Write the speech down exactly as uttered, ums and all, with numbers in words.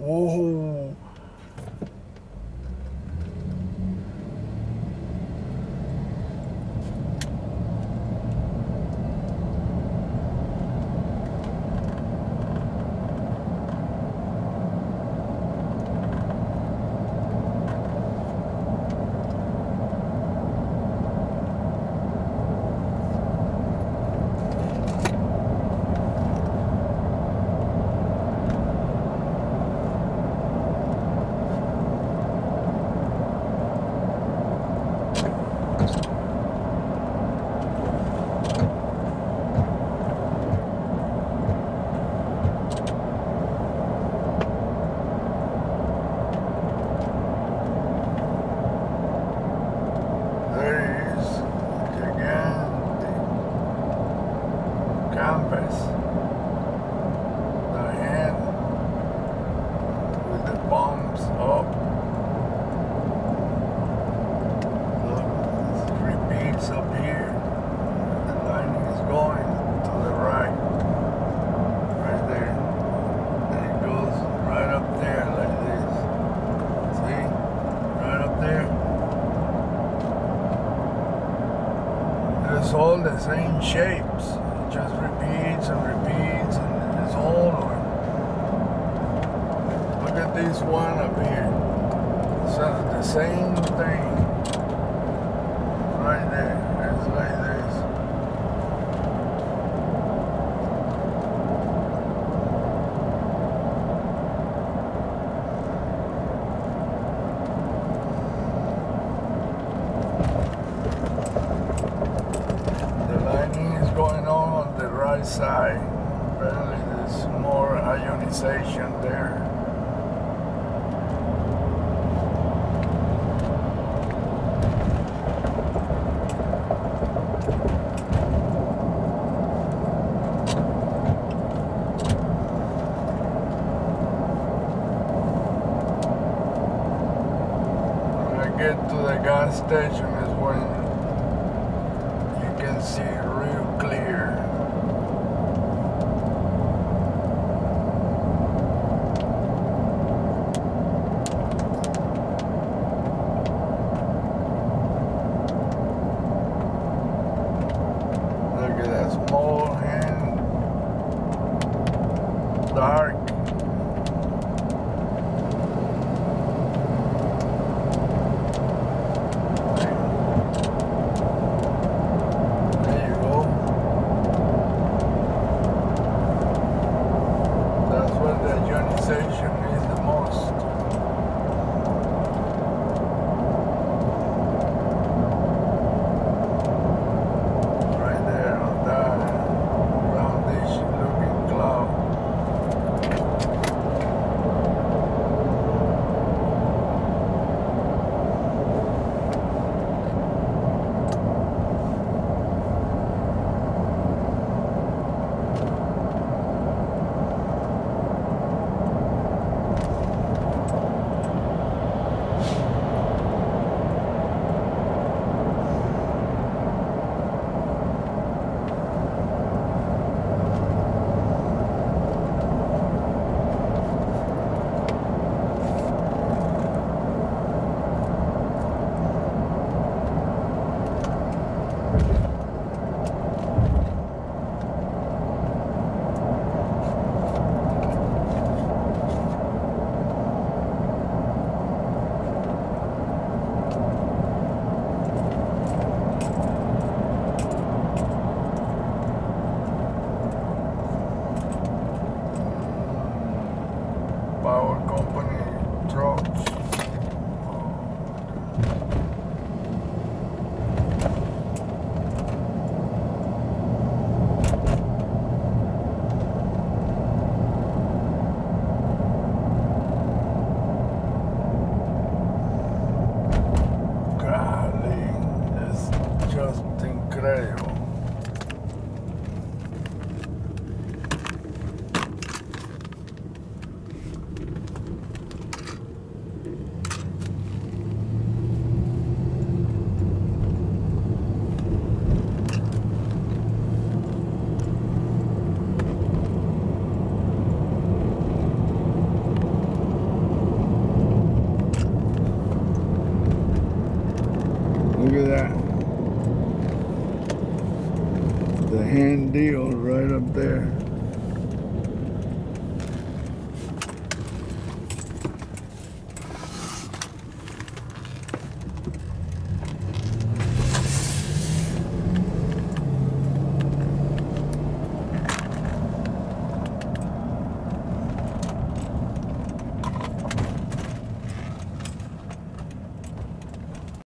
Whoa. Canvas, the hand with the palms up. Look, it repeats up here. The lightning is going to the right, right there. And it goes right up there like this. See? Right up there. It's all the same shapes. Just repeats and repeats and it's all over. Look at this one up here. It's the same thing. Right there. It's like this. The lightning is going on on the right side. Apparently there's more ionization there. When I get to the gas station is when you can see real clear. Look at that small hand, dark. There you go. That's what the ionization is the most. Right there on that roundish looking cloud. the hand deal right up there.